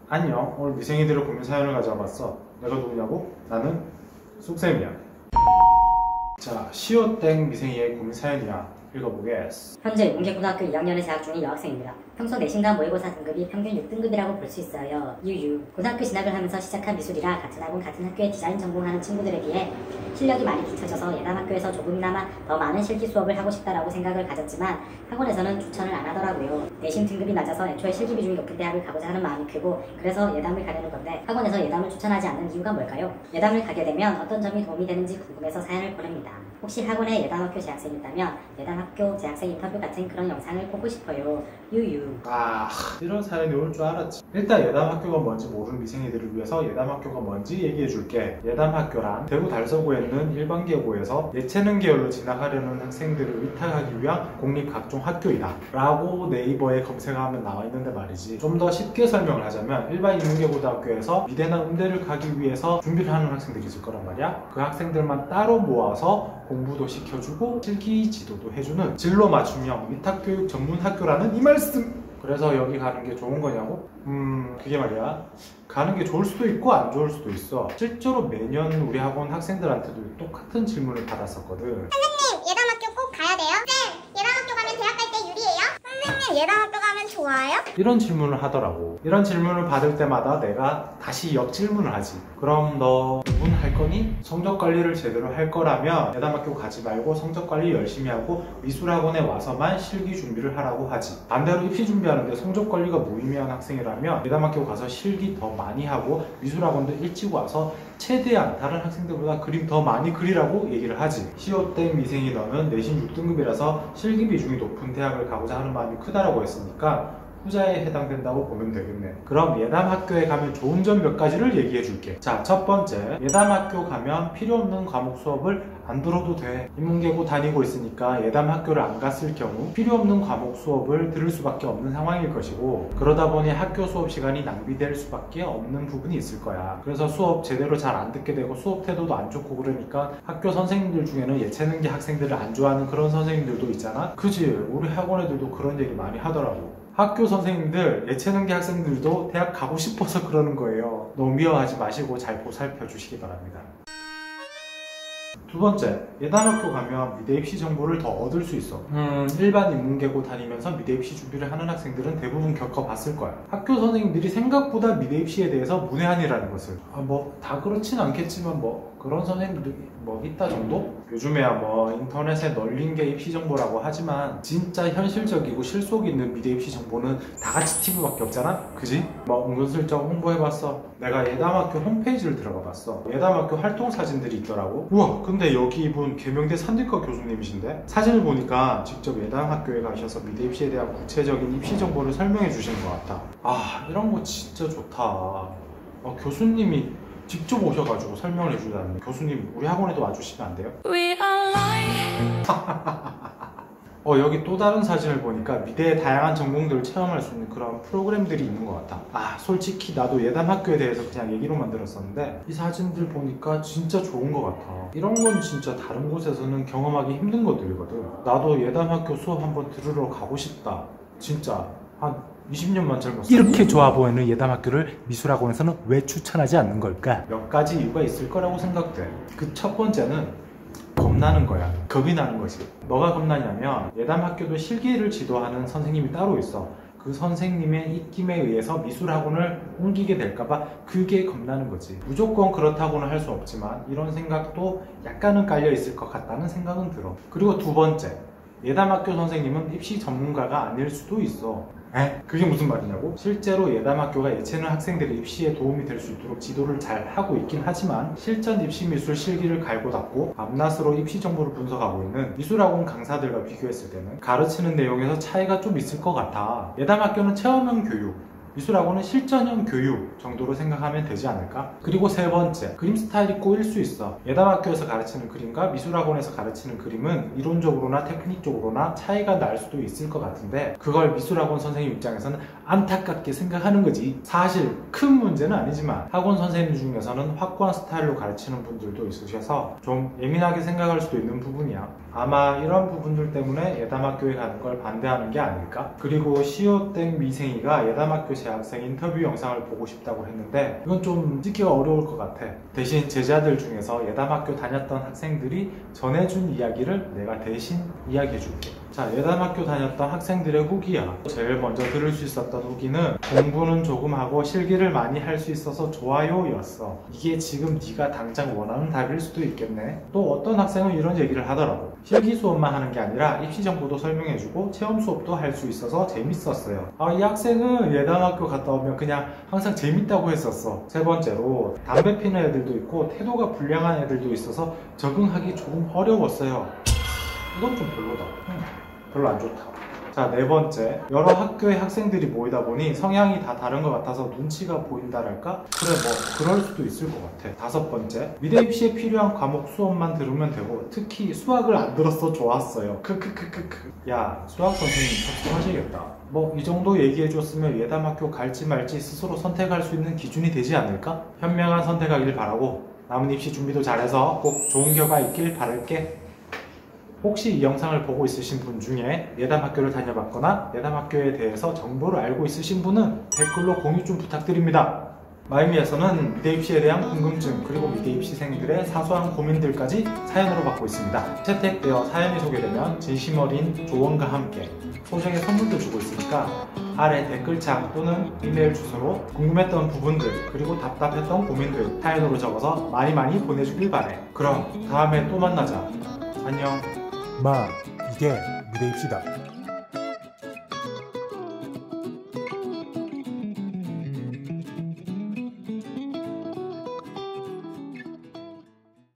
안녕, 오늘 미생이들의 고민 사연을 가져와봤어. 내가 누구냐고? 나는 쑥쌤이야. 자, 시오땡 미생이의 고민 사연이야. 읽어보겠어. 현재 용계고등학교 2학년에 재학 중인 여학생입니다. 평소 내신과 모의고사 등급이 평균 6등급이라고 볼 수 있어요. 유유. 고등학교 진학을 하면서 시작한 미술이라 같은 학원 같은 학교에 디자인 전공하는 친구들에 비해 실력이 많이 뒤처져서 예담학교에서 조금이나마 더 많은 실기 수업을 하고 싶다라고 생각을 가졌지만 학원에서는 추천을 안 하더라고요. 내신 등급이 낮아서 애초에 실기 비중이 높은 대학을 가고자 하는 마음이 크고 그래서 예담을 가려는 건데 학원에서 예담을 추천하지 않는 이유가 뭘까요? 예담을 가게 되면 어떤 점이 도움이 되는지 궁금해서 사연을 보냅니다. 혹시 학원에 예담학교 재학생이 있다면 예담학교 재학생 인터뷰 같은 그런 영상을 보고 싶어요. 유유. 이런 사연이 올 줄 알았지. 일단 예담학교가 뭔지 모르는 미생이들을 위해서 예담학교가 뭔지 얘기해줄게. 예담학교란 대구 달서구에 있는 일반 계고에서 예체능 계열로 진학하려는 학생들을 위탁하기 위한 공립 각종 학교이다 라고 네이버에 검색하면 나와 있는데 말이지. 좀 더 쉽게 설명을 하자면 일반 인문계고등학교에서 미대나 음대를 가기 위해서 준비를 하는 학생들이 있을 거란 말이야. 그 학생들만 따로 모아서 공부도 시켜주고 실기 지도도 해주는 진로 맞춤형 위탁교육 전문 학교라는 이 말씀! 그래서 여기 가는 게 좋은 거냐고? 그게 말이야. 가는 게 좋을 수도 있고 안 좋을 수도 있어. 실제로 매년 우리 학원 학생들한테도 똑같은 질문을 받았었거든. 선생님, 예담학교 꼭 가야 돼요? 쌤, 예담학교 가면 대학 갈 때 유리해요? 선생님, 예담학교 가면 좋아요? 이런 질문을 하더라고. 이런 질문을 받을 때마다 내가 다시 역질문을 하지. 그럼 너 공부할 거니? 성적 관리를 제대로 할 거라면 예담학교 가지 말고 성적 관리 열심히 하고 미술학원에 와서만 실기 준비를 하라고 하지. 반대로 입시 준비하는데 성적 관리가 무의미한 학생이라면 예담학교 가서 실기 더 많이 하고 미술학원도 일찍 와서 최대한 다른 학생들보다 그림 더 많이 그리라고 얘기를 하지. 시오땡 미생이 너는 내신 6등급이라서 실기 비중이 높은 대학을 가고자 하는 마음이 크다라고 했으니까 후자에 해당된다고 보면 되겠네. 그럼 예담학교에 가면 좋은 점 몇 가지를 얘기해 줄게. 자, 첫 번째, 예담학교 가면 필요 없는 과목 수업을 안 들어도 돼. 인문계고 다니고 있으니까 예담학교를 안 갔을 경우 필요 없는 과목 수업을 들을 수밖에 없는 상황일 것이고, 그러다 보니 학교 수업 시간이 낭비될 수밖에 없는 부분이 있을 거야. 그래서 수업 제대로 잘 안 듣게 되고 수업 태도도 안 좋고 그러니까 학교 선생님들 중에는 예체능계 학생들을 안 좋아하는 그런 선생님들도 있잖아. 그지? 우리 학원 애들도 그런 얘기 많이 하더라고. 학교 선생님들, 예체능계 학생들도 대학 가고 싶어서 그러는 거예요. 너무 미워하지 마시고 잘 보살펴 주시기 바랍니다. 두 번째, 예담학교 가면 미대 입시 정보를 더 얻을 수 있어. 일반 인문계고 다니면서 미대 입시 준비를 하는 학생들은 대부분 겪어봤을 거야. 학교 선생님들이 생각보다 미대 입시에 대해서 문외한이라는 것을. 다 그렇진 않겠지만 그런 선생님들이 있다 정도? 요즘에야 인터넷에 널린 게 입시 정보라고 하지만 진짜 현실적이고 실속 있는 미대 입시 정보는 다 같이 TV밖에 없잖아? 그지? 은근슬쩍 홍보해봤어. 내가 예담학교 홈페이지를 들어가 봤어. 예담학교 활동 사진들이 있더라고. 우와, 근데 여기 이분 계명대 산디과 교수님이신데? 사진을 보니까 직접 예담학교에 가셔서 미대 입시에 대한 구체적인 입시 정보를 설명해 주시는 것 같아. 이런 거 진짜 좋다. 교수님이 직접 오셔가지고 설명을 해주다니. 교수님 우리 학원에도 와주시면 안 돼요? 여기 또 다른 사진을 보니까 미대의 다양한 전공들을 체험할 수 있는 그런 프로그램들이 있는 것 같아. 솔직히 나도 예담학교에 대해서 그냥 얘기로만 들었었는데 이 사진들 보니까 진짜 좋은 것 같아. 이런 건 진짜 다른 곳에서는 경험하기 힘든 것들이거든. 나도 예담학교 수업 한번 들으러 가고 싶다. 진짜 한 20년만 젊었어. 이렇게 좋아 보이는 예담학교를 미술학원에서는 왜 추천하지 않는 걸까? 몇 가지 이유가 있을 거라고 생각돼. 그 첫 번째는 겁나는 거야. 겁이 나는 거지. 뭐가 겁나냐면 예담학교도 실기를 지도하는 선생님이 따로 있어. 그 선생님의 입김에 의해서 미술학원을 옮기게 될까봐 그게 겁나는 거지. 무조건 그렇다고는 할 수 없지만 이런 생각도 약간은 깔려 있을 것 같다는 생각은 들어. 그리고 두 번째, 예담학교 선생님은 입시 전문가가 아닐 수도 있어. 그게 무슨 말이냐고? 실제로 예담학교가 예체능 학생들의 입시에 도움이 될 수 있도록 지도를 잘 하고 있긴 하지만 실전 입시 미술 실기를 갈고 닦고 밤낮으로 입시 정보를 분석하고 있는 미술학원 강사들과 비교했을 때는 가르치는 내용에서 차이가 좀 있을 것 같아. 예담학교는 체험형 교육, 미술학원은 실전형 교육 정도로 생각하면 되지 않을까? 그리고 세 번째, 그림 스타일이 꼬일 수 있어. 예담학교에서 가르치는 그림과 미술학원에서 가르치는 그림은 이론적으로나 테크닉적으로나 차이가 날 수도 있을 것 같은데 그걸 미술학원 선생님 입장에서는 안타깝게 생각하는 거지. 사실 큰 문제는 아니지만 학원 선생님 중에서는 확고한 스타일로 가르치는 분들도 있으셔서 좀 예민하게 생각할 수도 있는 부분이야. 아마 이런 부분들 때문에 예담학교에 가는 걸 반대하는 게 아닐까? 그리고 시오땡 미생이가 예담학교 재학생 인터뷰 영상을 보고 싶다고 했는데 이건 좀 찍기가 어려울 것 같아. 대신 제자들 중에서 예담학교 다녔던 학생들이 전해준 이야기를 내가 대신 이야기해줄게. 자, 예담학교 다녔던 학생들의 후기야. 제일 먼저 들을 수 있었던 후기는 공부는 조금 하고 실기를 많이 할 수 있어서 좋아요 였어. 이게 지금 네가 당장 원하는 답일 수도 있겠네. 또 어떤 학생은 이런 얘기를 하더라고. 실기 수업만 하는 게 아니라 입시 정보도 설명해주고 체험 수업도 할 수 있어서 재밌었어요. 이 학생은 예담학교 갔다 오면 그냥 항상 재밌다고 했었어. 세 번째로 담배 피는 애들도 있고 태도가 불량한 애들도 있어서 적응하기 조금 어려웠어요. 이건 좀 별로다. 별로 안 좋다. 자, 네 번째. 여러 학교의 학생들이 모이다 보니 성향이 다 다른 것 같아서 눈치가 보인다랄까? 그래, 뭐 그럴 수도 있을 것 같아. 다섯 번째. 미대 입시에 필요한 과목 수업만 들으면 되고 특히 수학을 안 들었어 좋았어요. 크크크크크. 야, 수학 선생님 걱정하시겠다. 뭐 이 정도 얘기해줬으면 예담학교 갈지 말지 스스로 선택할 수 있는 기준이 되지 않을까? 현명한 선택하길 바라고 남은 입시 준비도 잘해서 꼭 좋은 결과 있길 바랄게. 혹시 이 영상을 보고 있으신 분 중에 예담학교를 다녀봤거나 예담학교에 대해서 정보를 알고 있으신 분은 댓글로 공유 좀 부탁드립니다. 마이미에서는 미대 입시에 대한 궁금증 그리고 미대 입시생들의 사소한 고민들까지 사연으로 받고 있습니다. 채택되어 사연이 소개되면 진심 어린 조언과 함께 소정의 선물도 주고 있으니까 아래 댓글창 또는 이메일 주소로 궁금했던 부분들 그리고 답답했던 고민들 사연으로 적어서 많이 보내주길 바래. 그럼 다음에 또 만나자. 안녕. 마, 이게 미래 입시다.